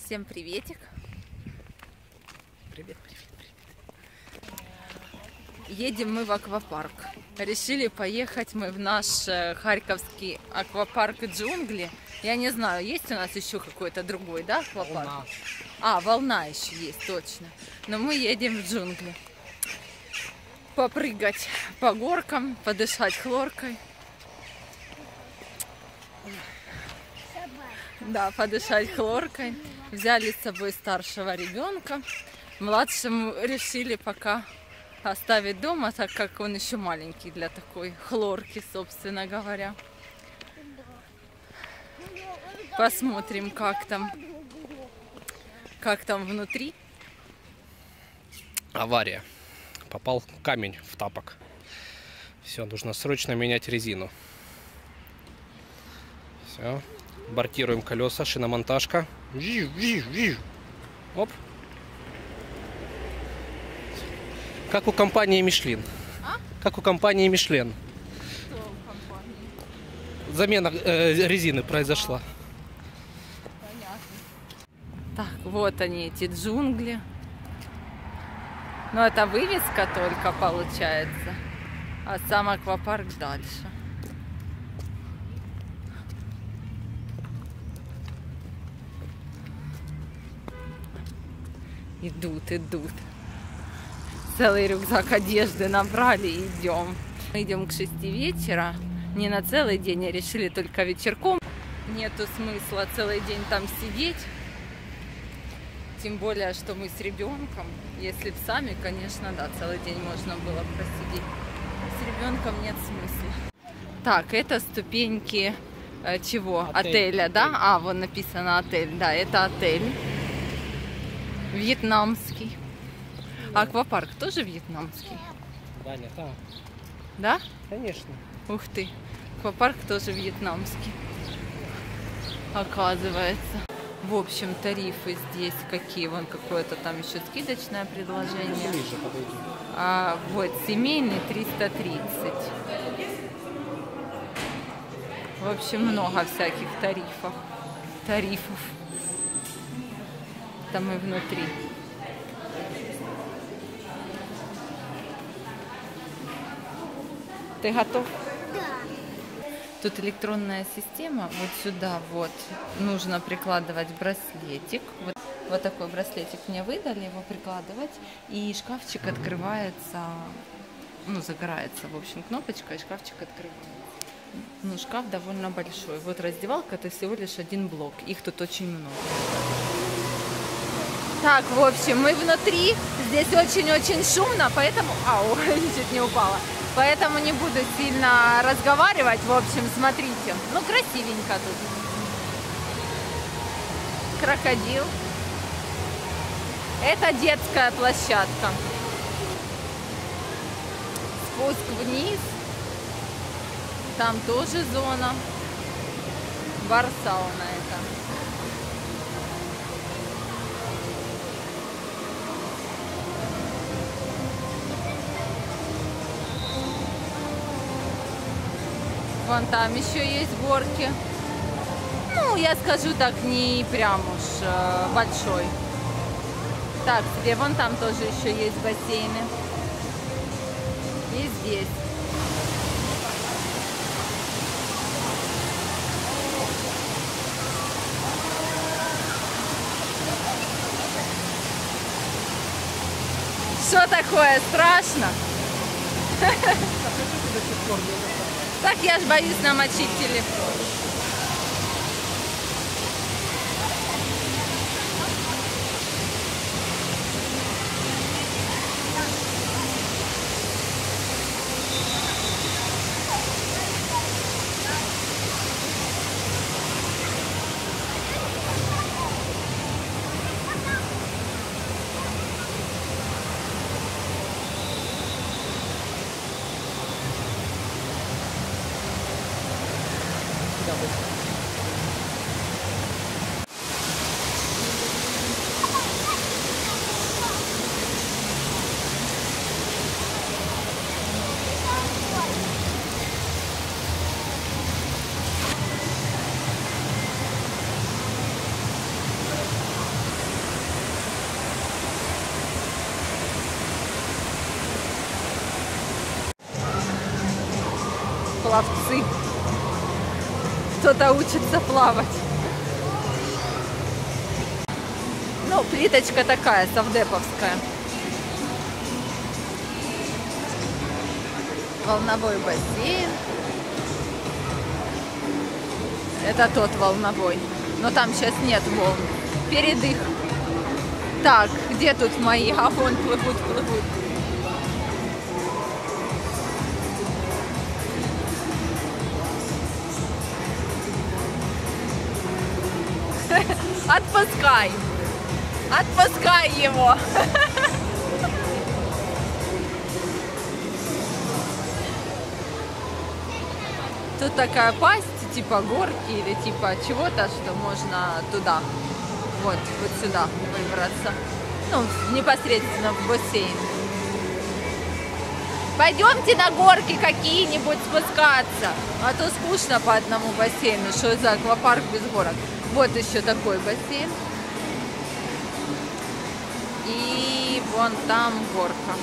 Всем приветик. Привет. Едем мы в аквапарк. Решили поехать мы в наш харьковский аквапарк джунгли. Я не знаю, есть у нас еще какой-то другой, да, аквапарк? Волна. Волна еще есть, точно. Но мы едем в джунгли. Попрыгать по горкам, подышать хлоркой. Да, подышать хлоркой. Взяли с собой старшего ребенка. Младшему решили пока оставить дома, так как он еще маленький для такой хлорки, собственно говоря. Посмотрим, как там внутри. Авария. Попал камень в тапок. Все, нужно срочно менять резину. Все. Бортируем колеса, шиномонтажка. Оп. Как у компании Мишлен. Как у компании Мишлен. Что у компании? Замена резины произошла. Понятно. Так, вот они, эти джунгли. Но это вывеска только получается. А сам аквапарк дальше. Идут. Целый рюкзак одежды набрали и идем. Мы идем к 6 вечера. Не на целый день, а решили только вечерком. Нету смысла целый день там сидеть. Тем более, что мы с ребенком. Если б сами, конечно, да, целый день можно было просидеть. С ребенком нет смысла. Так, это ступеньки чего? Отеля, да? Вон написано отель. Да, это отель. Вьетнамский. Аквапарк тоже вьетнамский? Да. Да? Конечно. Ух ты. Аквапарк тоже вьетнамский. Оказывается. В общем, тарифы здесь какие? Вон какое-то там еще скидочное предложение. Ближе подойди. Вот, семейный 330. В общем, много всяких тарифов. Там и внутри. Ты готов? Да. Тут электронная система. Вот сюда вот нужно прикладывать браслетик. Вот такой браслетик мне выдали, его прикладывать. И шкафчик открывается, загорается, в общем, кнопочка, и шкафчик открывается. Шкаф довольно большой. Вот раздевалка, это всего лишь один блок. Их тут очень много. Так, в общем, мы внутри. Здесь очень-очень шумно, поэтому... чуть не упала. Поэтому не буду сильно разговаривать. В общем, смотрите. Красивенько тут. Крокодил. Это детская площадка. Спуск вниз. Там тоже зона. Бар-сауна это. Вон там еще есть горки. Я скажу так, не прям уж большой. Так, себе вон там тоже еще есть бассейны. И здесь. Что такое? Страшно? Так я ж боюсь намочить телефон. кто-то учится плавать. Ну, плиточка такая, совдеповская. Волновой бассейн. Это тот волновой. Но там сейчас нет волн. Передых. Так, где тут мои? А вон плывут. Отпускай! Отпускай его! Тут такая пасть, типа горки или типа чего-то, что можно туда, вот сюда выбраться. Ну, непосредственно в бассейн. Пойдемте на горки какие-нибудь спускаться. А то скучно по одному бассейну. Что за аквапарк без горок? Вот еще такой бассейн. И вон там горка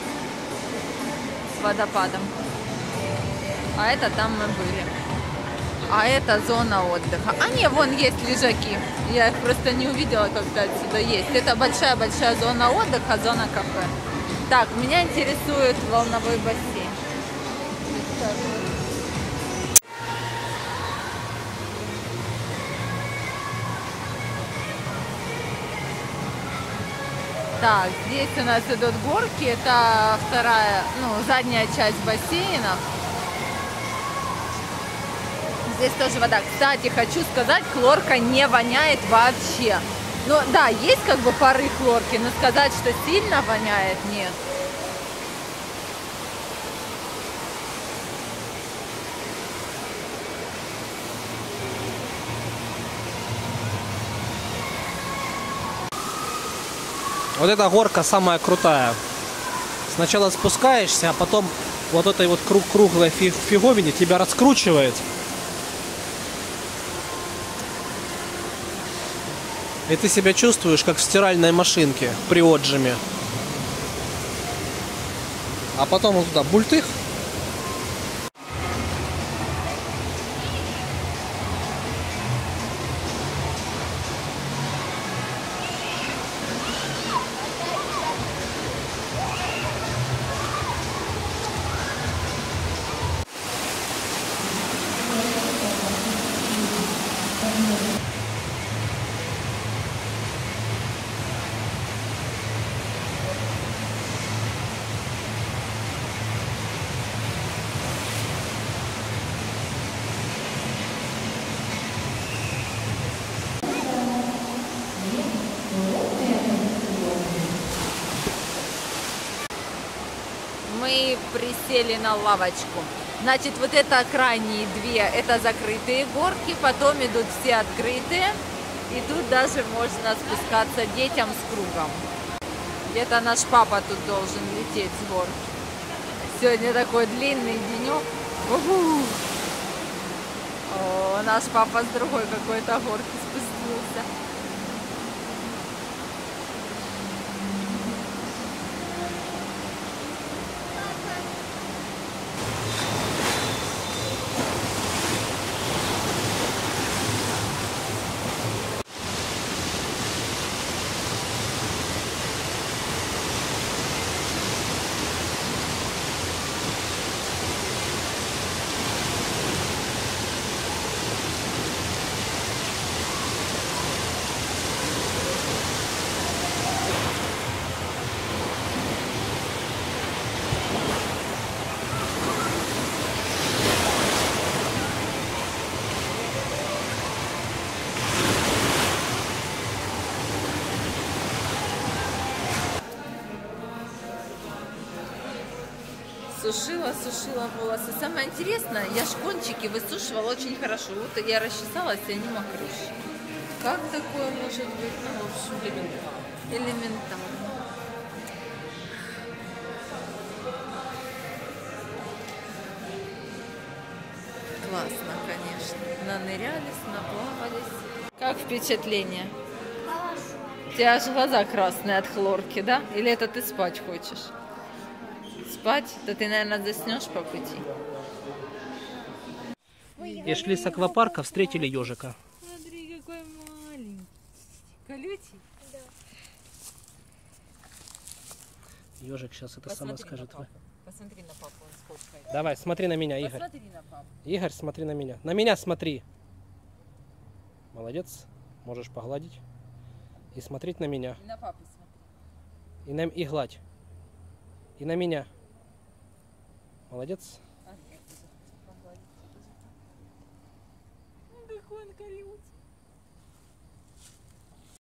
с водопадом. А это там мы были. А это зона отдыха. А не, вон есть лежаки. Я их просто не увидела, когда отсюда есть. Это большая-большая зона отдыха, зона кафе. Так, меня интересует волновой бассейн. Так, здесь у нас идут горки. Это вторая, задняя часть бассейна. Здесь тоже вода. Кстати, хочу сказать, хлорка не воняет вообще. Ну да, есть как бы пары хлорки, но сказать, что сильно воняет, нет. Вот эта горка самая крутая. Сначала спускаешься, а потом вот этой вот круглой фиговине тебя раскручивает. И ты себя чувствуешь, как в стиральной машинке при отжиме. А потом вот туда бультых. Мы присели на лавочку. Значит, вот это крайние две, это закрытые горки, потом идут все открытые. И тут даже можно спускаться детям с кругом. Где-то наш папа тут должен лететь с гор. Сегодня такой длинный денек. О, наш папа с другой какой-то горки спустился. Сушила волосы. Самое интересное, я шпончики высушивала очень хорошо. Вот я расчесалась, и они мокрые. Как такое может быть? Ну, в общем, элементарно. Классно, конечно. Нанырялись, наплавались. Как впечатление? У тебя аж глаза красные от хлорки, да? Или это ты спать хочешь? Спать? То ты, наверное, заснешь по пути. И шли с аквапарка, встретили ежика. Смотри, какой маленький. Колючий? Да. Ежик сейчас это сама скажет. Посмотри на папу, он сколько. Давай, смотри на меня, Игорь. Посмотри на папу. Игорь, смотри на меня. На меня смотри. Молодец. Можешь погладить. И смотреть на меня. И на папу смотри. И гладь. И на меня. Молодец. А, я буду погладить. Ну, какой он колючий.